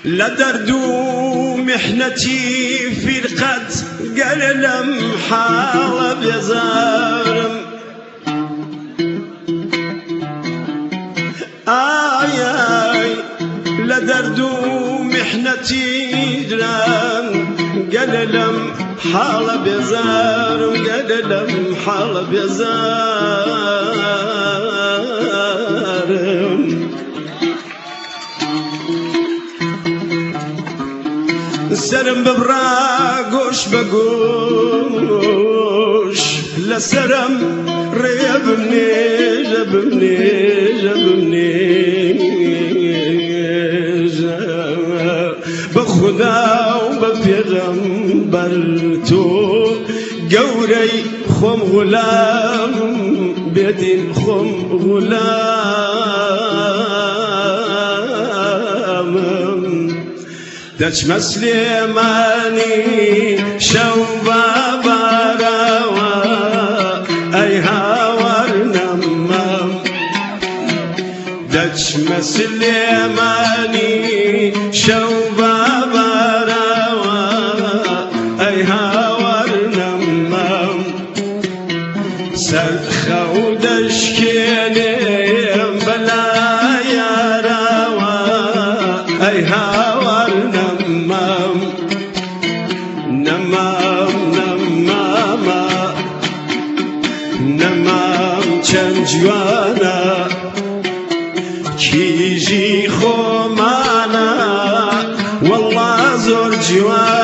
لدرد محنتي في القد قال لم حال بزارم آي لدرد محنتي قال لم حال بزارم قال لم حال بزارم سرم ببراقوش بقوش لسرم ريبني جبني بخدا وبفيغمبرتو قوري خم غلام بيدين خم غلام دچ مسلماني شوبا براوا اي هاور نمام دچ مسلماني شوبا براوا اي هاور نمام سرخو دشكيني بلا يا راوا اي هاور نمام چند جوانا کیجی خو معنا والله زور جوانا